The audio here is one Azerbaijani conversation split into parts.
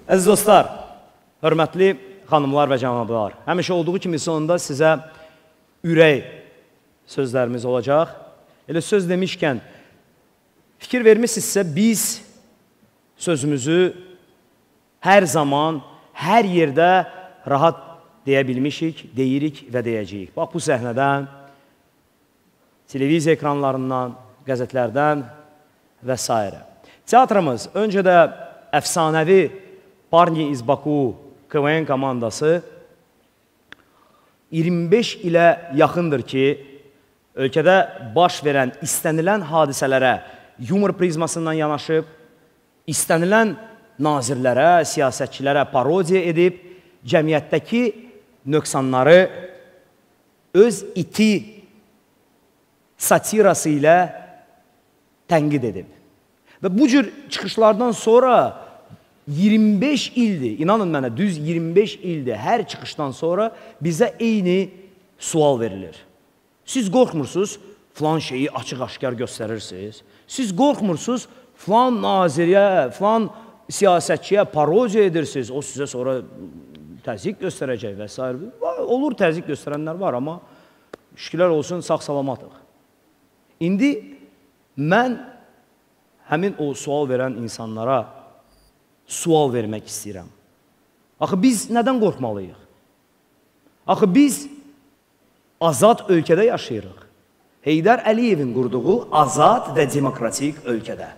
Əziz dostlar, hörmətli xanımlar və cənablar, həmişə olduğu kimi sonunda sizə ürək sözlərimiz olacaq. Elə söz demişkən, fikir vermişsinizsə, biz sözümüzü hər zaman, hər yerdə rahat deyə bilmişik, deyirik və deyəcəyik. Bax, bu səhnədən, televiziya ekranlarından, qəzetlərdən və s. Teatrımız öncə də əfsanəvi Parni iz Baku KVN komandası 25 ilə yaxındır ki, ölkədə baş verən, istənilən hadisələrə yumor prizmasından yanaşıb, istənilən nazirlərə, siyasətçilərə parodiya edib, cəmiyyətdəki nöqsanları öz iti satirası ilə tənqid edib. Və bu cür çıxışlardan sonra 25 ildir, inanın mənə, düz 25 ildir hər çıxışdan sonra bizə eyni sual verilir. Siz qorxmursunuz, filan şeyi açıq-aşkar göstərirsiniz. Siz qorxmursunuz, filan nazirə, filan siyasətçiyə parodiya edirsiniz. O sizə sonra təzyiq göstərəcək və s. Olur, təzyiq göstərənlər var, amma şükürlər olsun, sağ-salamatıq. İndi mən həmin o sual verən insanlara sual vermək istəyirəm. Axı, biz nədən qorxmalıyıq? Axı, biz azad ölkədə yaşayırıq. Heydər Əliyevin qurduğu azad və demokratik ölkədə.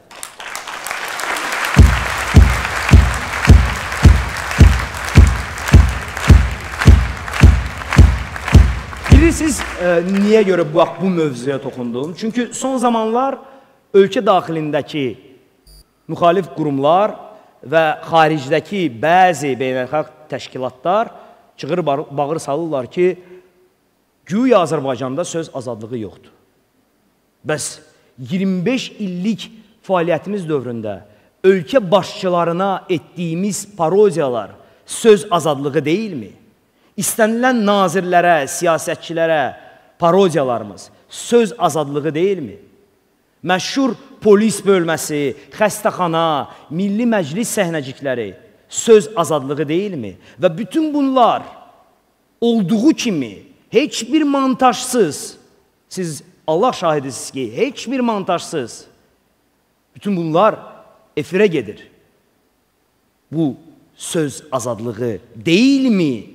Bilirsiniz, niyə görə bu mövzuya toxundum? Çünki son zamanlar ölkə daxilindəki müxalif qurumlar və xaricdəki bəzi beynəlxalq təşkilatlar çıxır, bağır salırlar ki, güya Azərbaycanda söz azadlığı yoxdur. Bəs 25 illik fəaliyyətimiz dövründə ölkə başçılarına etdiyimiz parodiyalar söz azadlığı deyilmi? İstənilən nazirlərə, siyasətçilərə parodiyalarımız söz azadlığı deyilmi? Məşhur polis bölməsi, xəstəxana, Milli Məclis səhnəcikləri söz azadlığı deyilmi? Və bütün bunlar olduğu kimi heç bir montajsız, siz Allah şahidisiniz ki, heç bir montajsız bütün bunlar efirə gedir. Bu söz azadlığı deyilmi?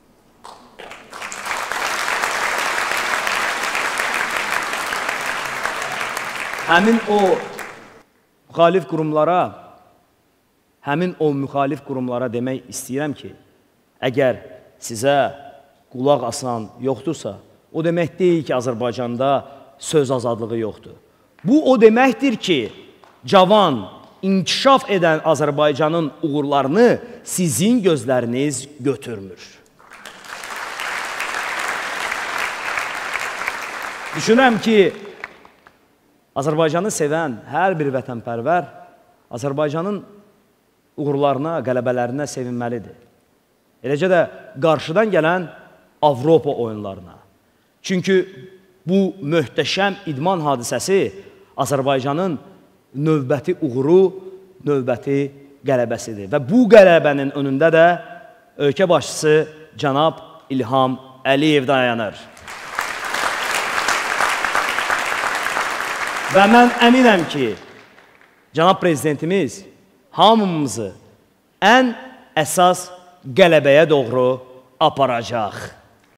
Həmin o müxalif qurumlara demək istəyirəm ki, əgər sizə qulaq asan yoxdursa, o demək deyil ki, Azərbaycanda söz azadlığı yoxdur. Bu o deməkdir ki, cavan, inkişaf edən Azərbaycanın uğurlarını sizin gözləriniz götürmür. Düşünürəm ki, Azərbaycanı sevən hər bir vətənpərvər Azərbaycanın uğurlarına, qələbələrinə sevinməlidir. Eləcə də qarşıdan gələn Avropa oyunlarına. Çünki bu möhtəşəm idman hadisəsi Azərbaycanın növbəti uğuru, növbəti qələbəsidir. Və bu qələbənin önündə də ölkə başçısı cənab İlham Əliyev dayanır. Və mən əminəm ki, cənab prezidentimiz hamımızı ən əsas qələbəyə doğru aparacaq.